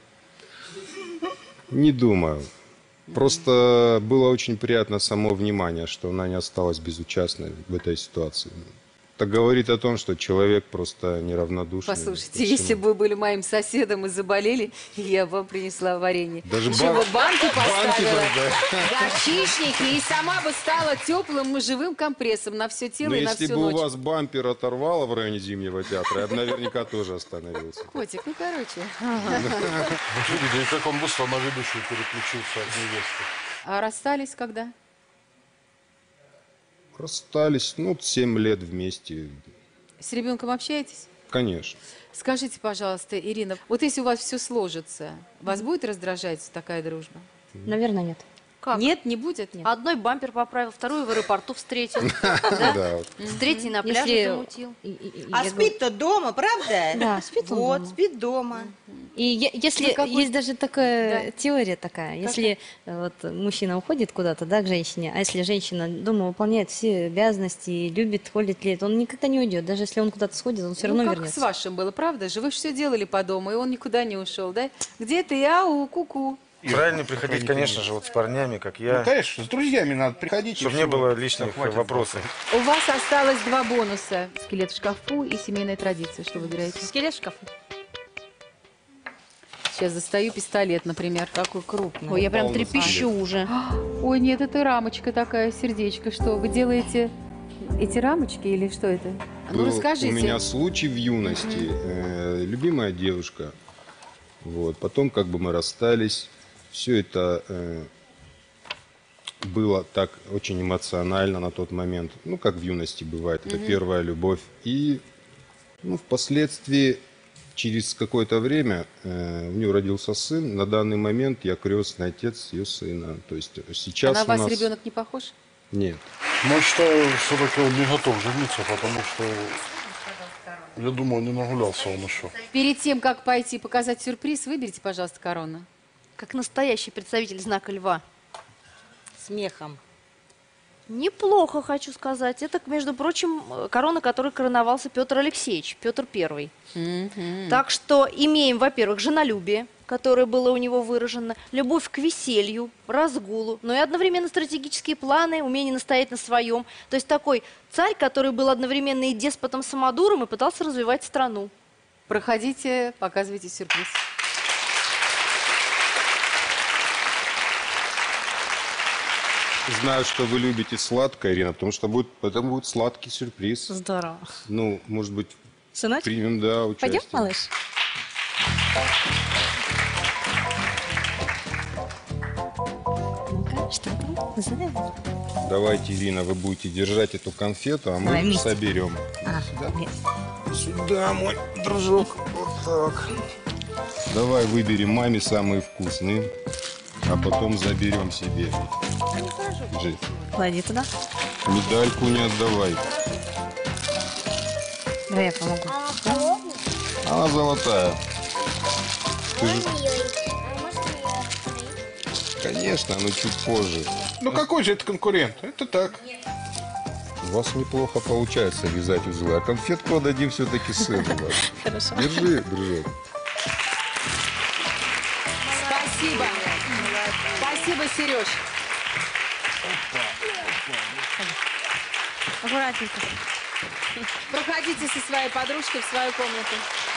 Не думаю. Просто было очень приятно само внимание, что она не осталась безучастной в этой ситуации. Это говорит о том, что человек просто неравнодушный. Послушайте, если бы вы были моим соседом и заболели, я бы вам принесла варенье. Даже еще бы банки поставила, да. горчичники, и сама бы стала теплым и живым компрессом на все тело Но и на если всю бы ночь. у вас бампер оторвало в районе Зимнего театра, я бы наверняка тоже остановился. Котик, ну короче. Вот видите, и как он быстро на ведущую переключился от невесты. А расстались когда? Расстались, 7 лет вместе. С ребенком общаетесь? Конечно. Скажите, пожалуйста, Ирина, вот если у вас все сложится, вас будет раздражать такая дружба? Наверное, нет. Как? Нет, не будет? Нет. Одной бампер поправил, вторую в аэропорту встретил. С третьей на пляже замутил. А спит-то дома, правда? Да, спит он Вот, дома. спит дома. И если есть даже такая теория такая, если вот мужчина уходит куда-то, да, к женщине, а если женщина дома выполняет все обязанности, любит, холит, лет, он никогда не уйдет, даже если он куда-то сходит, он все равно как вернется. с вашим было, правда же? Вы все делали по дому, и он никуда не ушел, да? Где ты, ау, ку-ку. Правильно приходить, конечно же, вот с парнями, как я. Ну, конечно, с друзьями надо приходить. Чтобы не было лишних вопросов. У вас осталось 2 бонуса. Скелет в шкафу и семейная традиция. Что выбираете? Скелет в шкафу. Сейчас достаю пистолет, например. Какой крупный. Ой, я прям Полный трепещу скелет. уже. Ой, нет, это рамочка такая, сердечко. Что, вы делаете эти рамочки или что это? Ну, Был расскажите. у меня случай в юности. Любимая девушка. Вот. Потом мы расстались. Все это было так очень эмоционально на тот момент. Как в юности бывает. Это первая любовь. И впоследствии, через какое-то время, у нее родился сын. На данный момент я крестный отец ее сына. То есть сейчас А на у вас нас... ребенок не похож? Нет. Но я считаю, все-таки он не готов жениться, потому что, я думаю, не нагулялся он еще. Перед тем, как пойти показать сюрприз, выберите, пожалуйста, корону. Как настоящий представитель знака льва. Смехом. Неплохо, хочу сказать. Это, между прочим, корона, которой короновался Петр Алексеевич, Петр I. Так что имеем, во-первых, женолюбие, которое было у него выражено, любовь к веселью, разгулу, но и одновременно стратегические планы, умение настоять на своем. То есть такой царь, который был одновременно и деспотом, самодуром, и пытался развивать страну. Проходите, показывайте сюрприз. Знаю, что вы любите сладкое, Ирина, потому что потом будет сладкий сюрприз. Здорово. Может быть, Сыночек? примем, участие. Пойдем, малыш? Ну-ка, что там? Знаем? Давайте, Ирина, вы будете держать эту конфету, а мы Давай вместе. соберем. Сюда, мой дружок. Вот так. Давай выберем маме самые вкусные, а потом заберем себе. Держи. Клади туда. Медальку не отдавай. Давай я помогу. Она золотая. Ты же... Конечно, но чуть позже. Ну какой же это конкурент? Это так. У вас неплохо получается вязать узлы, а конфетку отдадим все-таки сыну. Хорошо. Держи, дружок. Спасибо. Спасибо, Сереж. Аккуратненько. Проходите со своей подружкой в свою комнату.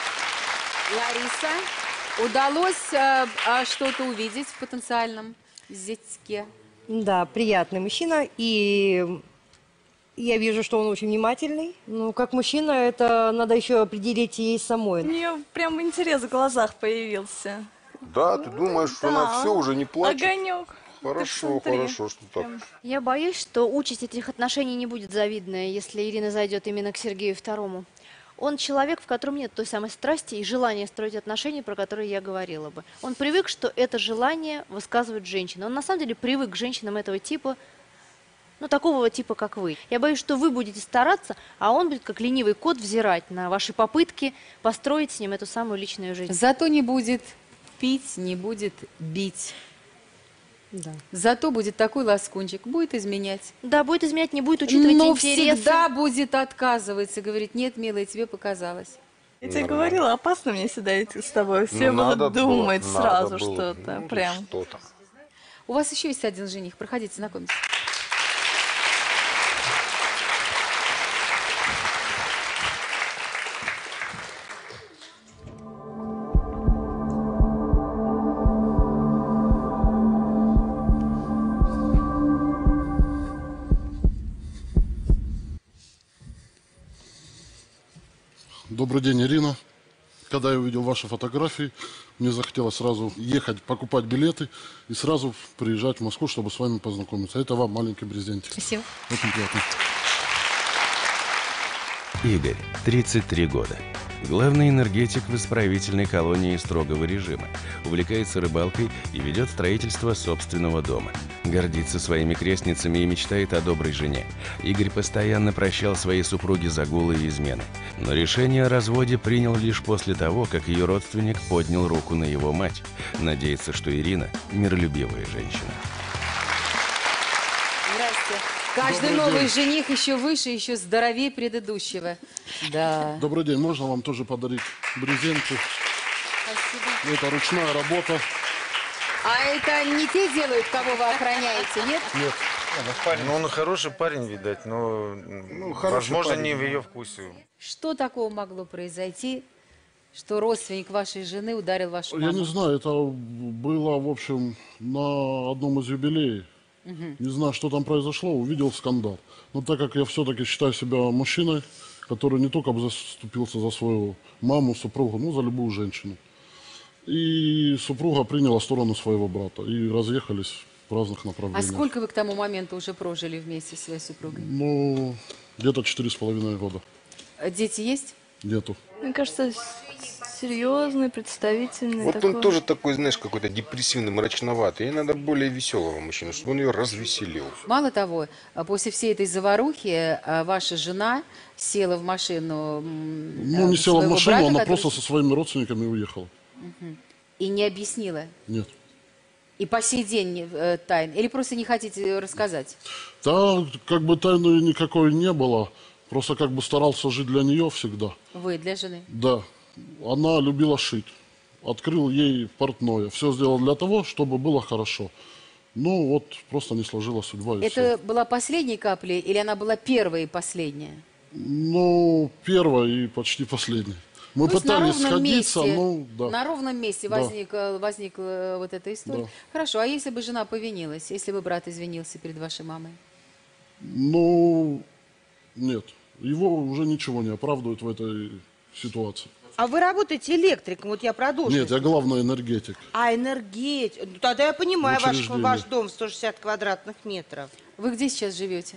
Лариса, удалось что-то увидеть в потенциальном зятьке? Да, приятный мужчина, и я вижу, что он очень внимательный. Как мужчина, это надо еще определить ей самой. У нее прям интерес в глазах появился. Да, ты думаешь, что она все уже не плачет? Огонек. Хорошо, хорошо, что так. Я боюсь, что участь этих отношений не будет завидная, если Ирина зайдет именно к Сергею II. Он человек, в котором нет той самой страсти и желания строить отношения, про которые я говорила бы. Он привык, что это желание высказывает женщина. Он на самом деле привык к женщинам этого типа, такого типа, как вы. Я боюсь, что вы будете стараться, а он будет, как ленивый кот, взирать на ваши попытки построить с ним эту самую личную жизнь. Зато не будет пить, не будет бить. Да. Зато будет такой ласкунчик, будет изменять. Да, будет изменять, не будет учитывать Но интересы. всегда будет отказываться, говорить: нет, милая, тебе показалось. Я тебе говорила, опасно мне сюда идти с тобой. Все будут думать сразу что-то. Прям. У вас еще есть один жених, проходите, знакомьтесь. Добрый день, Ирина. Когда я увидел ваши фотографии, мне захотелось сразу ехать, покупать билеты и сразу приезжать в Москву, чтобы с вами познакомиться. Это вам маленький презентик. Спасибо. Очень приятно. Игорь, 33 года. Главный энергетик в исправительной колонии строгого режима. Увлекается рыбалкой и ведет строительство собственного дома. Гордится своими крестницами и мечтает о доброй жене. Игорь постоянно прощал своей супруге загулы и измены. Но решение о разводе принял лишь после того, как ее родственник поднял руку на его мать. Надеется, что Ирина – миролюбивая женщина. Здрасте. Каждый новый жених еще выше, еще здоровее предыдущего. Да. Добрый день. Можно вам тоже подарить брезенты? Спасибо. Это ручная работа. А это не те делают, кого вы охраняете, нет? Нет. Ну, он хороший парень, видать, но, возможно, парень. не в ее вкусе. Что такого могло произойти, что родственник вашей жены ударил вашу маму? Я не знаю, это было, в общем, на одном из юбилеев. Не знаю, что там произошло, увидел скандал. Но так как я все-таки считаю себя мужчиной, который не только заступился за свою маму, супругу, но за любую женщину. И супруга приняла сторону своего брата. И разъехались в разных А направлениях. сколько вы к тому моменту уже прожили вместе со своей супругой? Ну, где-то 4,5 года. Дети есть? Нету. Мне кажется, серьезный, представительный. Вот такой. он тоже такой, знаешь, какой-то депрессивный, мрачноватый. Ей надо более веселого мужчину, чтобы он ее развеселил. Мало того, после всей этой заварухи ваша жена села в машину Ну, не села в своего машину, брата, она который- просто со своими родственниками уехала. И не объяснила? Нет. И по сей день тайн? Или просто не хотите рассказать? Да, как бы тайны никакой не было. Просто как бы старался жить для нее всегда. Вы для жены? Да. Она любила шить. Открыл ей портное. Все сделал для того, чтобы было хорошо. Ну, вот просто не сложилась судьба. И Это всё. была последней каплей или она была первая и последняя? Ну, первая и почти последняя. Мы То есть на пытались ровном сходиться, месте, ну, да. на ровном месте Да. возникла вот эта история. Да. Хорошо, а если бы жена повинилась, если бы брат извинился перед вашей мамой? Ну, нет. Его уже ничего не оправдывает в этой ситуации. А вы работаете электриком, вот я продолжу. Нет, я главный энергетик. А энергетик. Ну, тогда я понимаю ваш Учреждение. дом в 160 квадратных метров. Вы где сейчас живете?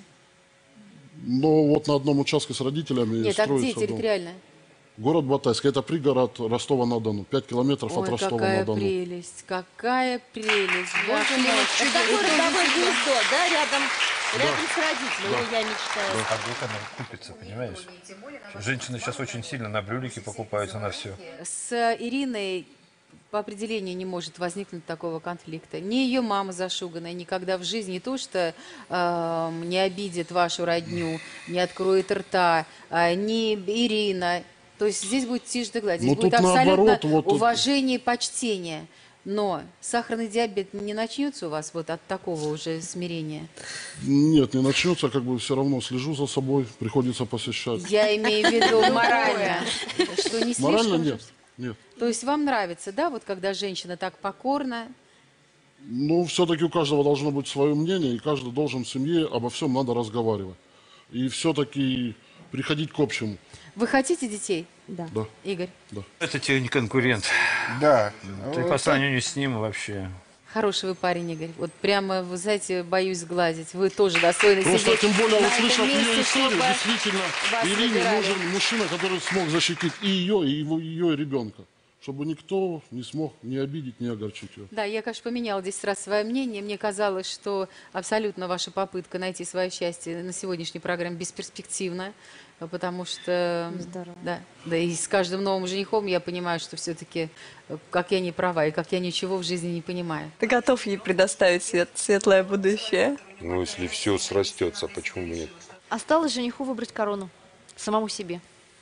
Но вот на одном участке с родителями Нет, а строится где дом. территориально? Город Батайск. Это пригород Ростова-на-Дону. 5 километров от Ой, какая Ростова-на-Дону. прелесть, какая прелесть. Боже мой. Это такое родовое гнездо, да, рядом с родителями. Да. Ой, я мечтаю. А вдруг она купится, понимаешь? Женщины сейчас очень сильно на брюлике покупаются, на все. С Ириной по определению не может возникнуть такого конфликта. Ни ее мама зашуганная никогда в жизни не то, что не обидит вашу родню, не откроет рта, ни Ирина. То есть здесь будет тишь да гладь. Здесь Ну, будет тут абсолютно наоборот, вот тут- уважение и почтение. Но сахарный диабет не начнется у вас вот от такого уже смирения? Нет, не начнется, как бы все равно слежу за собой, приходится посещать. Я имею в виду морально, что не Морально слишком... нет, нет. То есть вам нравится, да, вот когда женщина так покорна? Ну, все-таки у каждого должно быть свое мнение, и каждый должен в семье, обо всем надо разговаривать. И все-таки приходить к общему. Вы хотите детей? Да. Да. Игорь? Да. Это тебе не конкурент. Да. Ты по сравнению с ним вообще. Хороший вы парень, Игорь. Вот прямо, вы знаете, боюсь сглазить. Вы тоже достойны Просто сидеть тем более, на услышав этом месте, ее историю, чтобы действительно, вас Ирине выбирали. нужен мужчина, который смог защитить и ее, и ее ребенка. Чтобы никто не смог ни обидеть, ни огорчить ее. Да, я, конечно, поменяла 10 раз свое мнение. Мне казалось, что абсолютно ваша попытка найти свое счастье на сегодняшней программе бесперспективна, потому что... Здорово. Да, и с каждым новым женихом я понимаю, что все-таки, как я не права, и как я ничего в жизни не понимаю. Ты готов ей предоставить светлое будущее? Ну, если все срастется, почему бы нет? Осталось жениху выбрать корону. Самому себе.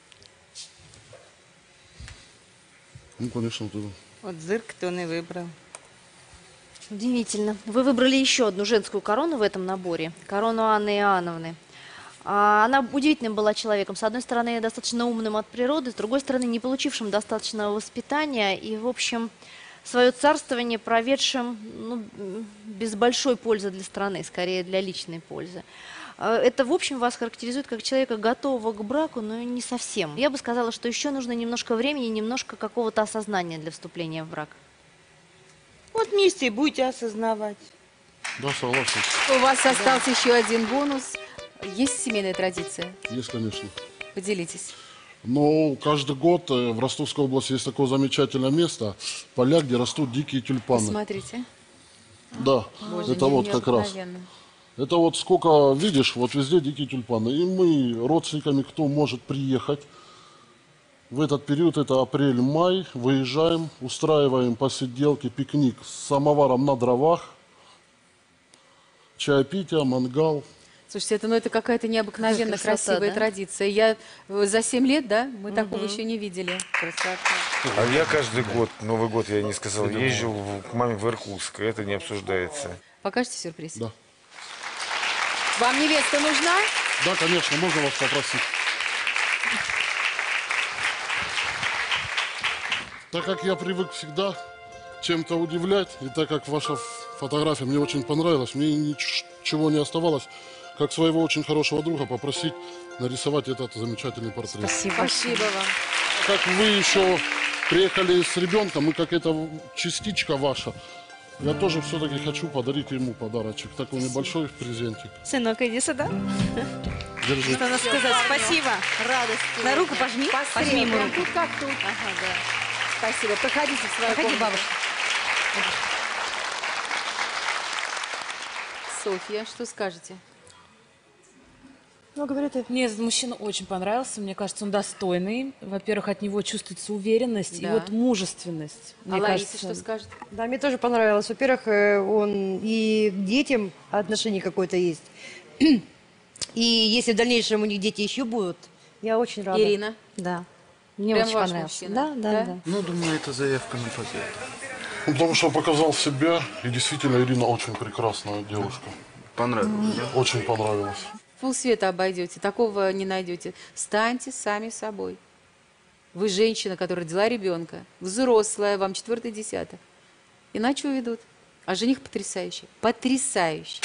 Ну, конечно, ты... Вот зырк-то он и выбрал. Удивительно. Вы выбрали еще одну женскую корону в этом наборе. Корону Анны Иоанновны. Она удивительным была человеком. С одной стороны, достаточно умным от природы, с другой стороны, не получившим достаточного воспитания и, в общем, свое царствование проведшим без большой пользы для страны, скорее для личной пользы. Это, в общем, вас характеризует как человека, готового к браку, но не совсем. Я бы сказала, что еще нужно немножко времени, немножко какого-то осознания для вступления в брак. Вот вместе и будете осознавать. Да, согласен. У вас остался еще один бонус. Есть семейная традиция? Есть, конечно. Поделитесь. Но каждый год в Ростовской области есть такое замечательное место, поля, где растут дикие тюльпаны. Посмотрите. Да, Боже, это вот как раз. Это вот сколько видишь, вот везде дикие тюльпаны. И мы родственниками, кто может приехать, в этот период, это апрель-май, выезжаем, устраиваем посиделки, пикник с самоваром на дровах, чаепитие, мангал. Слушайте, это какая-то необыкновенно красивая традиция. Я за 7 лет, да, мы такого еще не видели. Красота. А я каждый год, Новый год, я не сказал, езжу к маме в Иркутск. Это не обсуждается. Покажете сюрприз? Да. Вам невеста нужна? Да, конечно, можно вас попросить. Так как я привык всегда чем-то удивлять, и так как ваша фотография мне очень понравилась, мне ничего не оставалось, как своего очень хорошего друга попросить нарисовать этот замечательный портрет. Спасибо вам. Как вы еще приехали с ребенком, и как это частичка ваша, я тоже все-таки хочу подарить ему подарочек. Такой небольшой презентик. Сынок, иди сюда. Держи. Что надо сказать? Спасибо. Радость. На руку пожми. Пожми ему руку. Тут как тут. Ага, да. Спасибо. Проходите в свою комнату. Бабушка. Софья, что скажете? Ну, говорит, мне этот мужчина очень понравился. Мне кажется, он достойный. Во-первых, от него чувствуется уверенность и вот мужественность. А Лариса что скажет? Да, мне тоже понравилось. Во-первых, он и к детям отношение какое-то есть. И если в дальнейшем у них дети еще будут, я очень рада. Ирина? Да. Мне Прям очень ваш понравился. мужчина? Да. Ну, думаю, это заявка на победу. Потому что показал себя, и действительно Ирина очень прекрасная девушка. Понравилось, да? Очень понравилось. Полсвета обойдете, такого не найдете. Станьте сами собой. Вы женщина, которая родила ребенка, взрослая, вам 4-й десяток. Иначе уведут. А жених потрясающий. Потрясающий.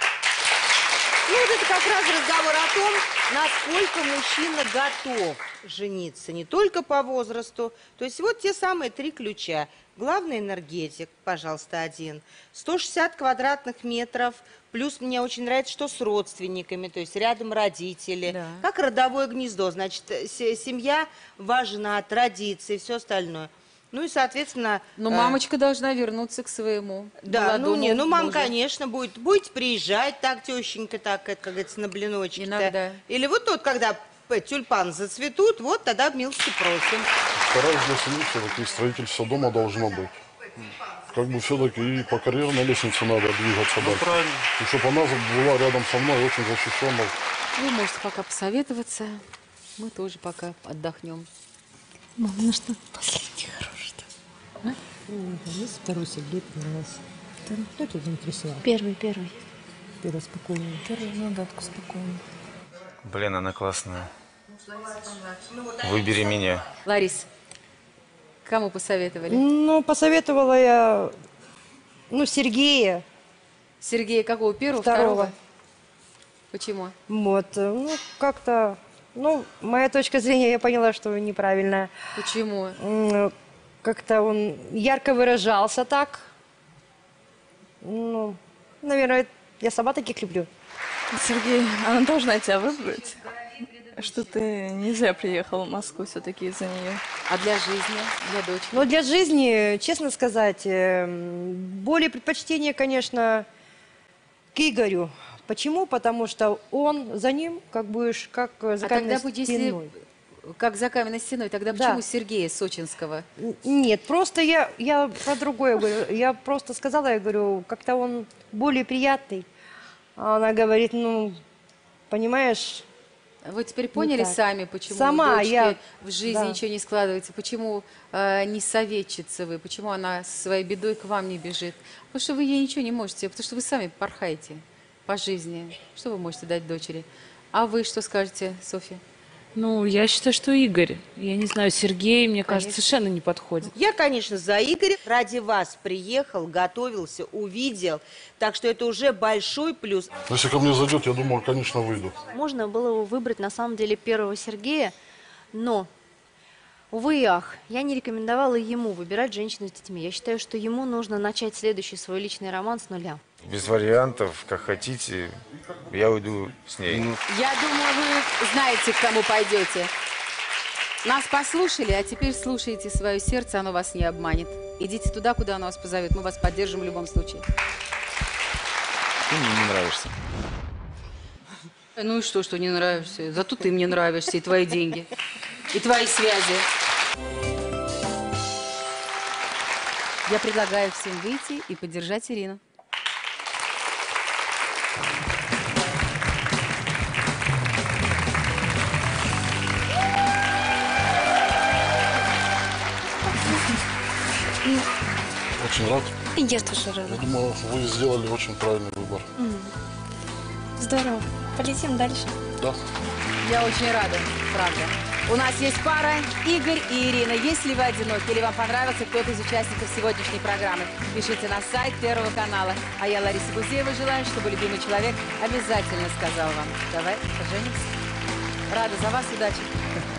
Ну, вот это как раз разговор о том, насколько мужчина готов жениться. Не только по возрасту. То есть вот те самые 3 ключа. Главный энергетик, пожалуйста, 1. 160 квадратных метров. Плюс мне очень нравится, что с родственниками, то есть рядом родители. Да. Как родовое гнездо. Значит, семья важна, традиции, все остальное. Ну и, соответственно... Но мамочка должна вернуться к своему Да, молодому мама, мужу. конечно, будете приезжать так, тещенька, так, как говорится, на блиночки. Иногда. Или вот тот, когда тюльпаны зацветут, вот тогда милости просим. Стараюсь для семьи все-таки строительство дома должно быть. Как бы все-таки и по карьерной лестнице надо двигаться дальше. Правильно. И чтобы она была рядом со мной очень защищенной. Вы можете пока посоветоваться. Мы тоже пока отдохнем. Мам, ну что, последний хороший-то? А? Есть второй Сергей понравился. Кто тебя заинтересовал? Первый. Первый спокойный. Первый, ну да, спокойный. Блин, она классная. Выбери меня. Ларис, кому посоветовали? Ну, посоветовала я, Сергея. Сергея какого? Первого? Второго. Почему? Вот, как-то, моя точка зрения, я поняла, что неправильная. Почему? Как-то он ярко выражался так. Наверное, я сама таких люблю. Сергей, она должна тебя выбрать. Что ты не зря приехал в Москву все-таки из-за нее. А для жизни, для дочери? Ну, для жизни, честно сказать, более предпочтение, конечно, к Игорю. Почему? Потому что он за ним, как будешь, как за каменной стеной. Как за каменной стеной, тогда Да. почему Сергея Сочинского? Нет, просто я про другое говорю. Я просто сказала, я говорю, как-то он более приятный. А она говорит, понимаешь... Вы теперь поняли сами, почему Сама у дочки я... в жизни Да. ничего не складывается, почему не советчица вы, почему она со своей бедой к вам не бежит? Потому что вы ей ничего не можете, потому что вы сами порхаете по жизни. Что вы можете дать дочери? А вы что скажете, Софья? Ну, я считаю, что Игорь. Я не знаю, Сергей, мне кажется, совершенно не подходит. Я, конечно, за Игоря. Ради вас приехал, готовился, увидел. Так что это уже большой плюс. Если ко мне зайдет, я думаю, конечно, выйду. Можно было выбрать, на самом деле, первого Сергея, но, увы и ах, я не рекомендовала ему выбирать женщину с детьми. Я считаю, что ему нужно начать следующий свой личный роман с нуля. Без вариантов, как хотите, я уйду с ней. Я думаю, вы знаете, к кому пойдете. Нас послушали, а теперь слушайте свое сердце, оно вас не обманет. Идите туда, куда оно вас позовет. Мы вас поддержим в любом случае. Ты мне не нравишься. Ну и что не нравишься? Зато ты мне нравишься, и твои деньги, и твои связи. Я предлагаю всем выйти и поддержать Ирину. Очень рад. Я тоже рада. Я думаю, вы сделали очень правильный выбор. Здорово. Полетим дальше. Да. Я очень рада, правда. У нас есть пара Игорь и Ирина. Если вы одиноки или вам понравился кто-то из участников сегодняшней программы, пишите на сайт Первого канала. А я, Лариса Гузеева, желаю, чтобы любимый человек обязательно сказал вам: давай поженимся. Рада за вас, удачи.